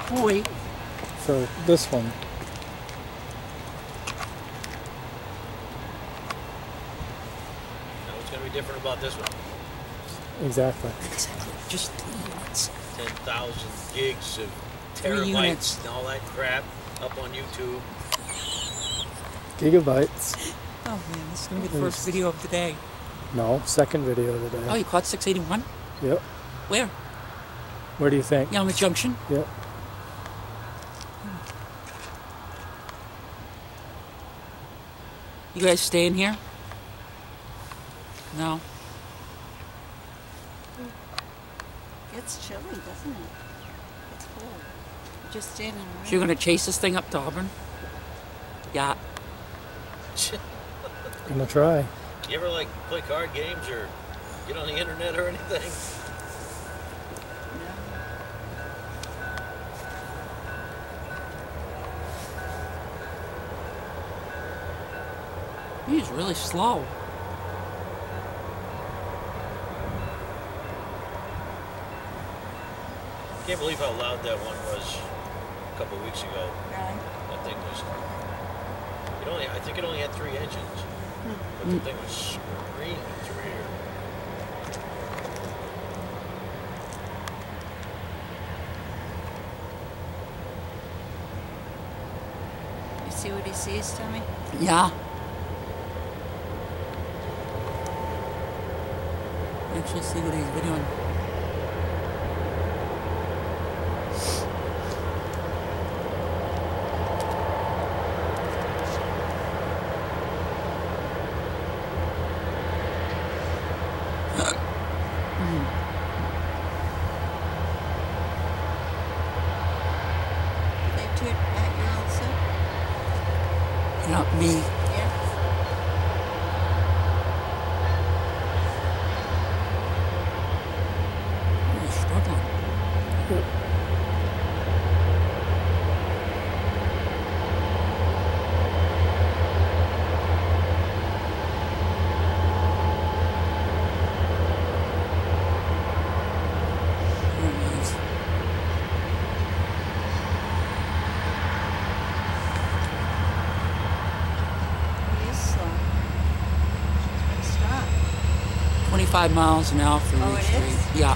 Oh, wait. For this one. Now what's going to be different about this one? Exactly. Exactly. Just 3 units. 10,000 gigs of 3 terabytes units. and all that crap up on YouTube. Gigabytes. Oh, man. This is going to be the first video of the day. No, second video of the day. Oh, you caught 681? Yep. Where? Where do you think? Yeah, on the junction? Yep. You guys staying here? No. It's chilly, doesn't it? It's cold. You're just standing around. So you're going to chase this thing up to Auburn? Yeah. Gonna try. You ever like play card games or get on the internet or anything? He's really slow. Can't believe how loud that one was a couple of weeks ago. Really? That thing was. I think it only had 3 engines, but the thing was screaming through here. You see what he sees, Tommy? Yeah. Actually see what he's videoing. Did they toot at you also? Not me. Yeah. He's struggling. There he is. He is slow. Stop. 25 miles an hour through Oh, each it street. is? Yeah.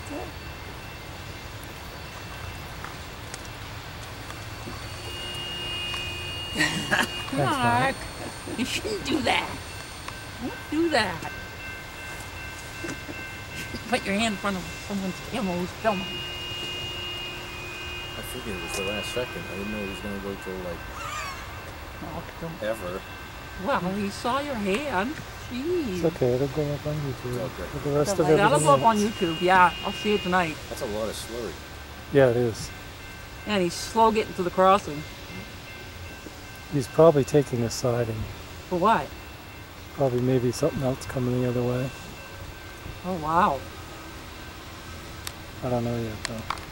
Mark, you shouldn't do that. Don't do that. Put your hand in front of someone's camera who's filming. I figured it was the last second. I didn't know it was going to go till like Oh, don't- ever. well, he saw your hand. Jeez. It's okay, it'll go up on YouTube. Okay. With the rest of That'll everything go up on else. YouTube. Yeah, I'll see it tonight. That's a lot of slurry. Yeah, it is. And he's slow getting to the crossing. He's probably taking a siding. For what? Probably maybe something else coming the other way. Oh, wow. I don't know yet though.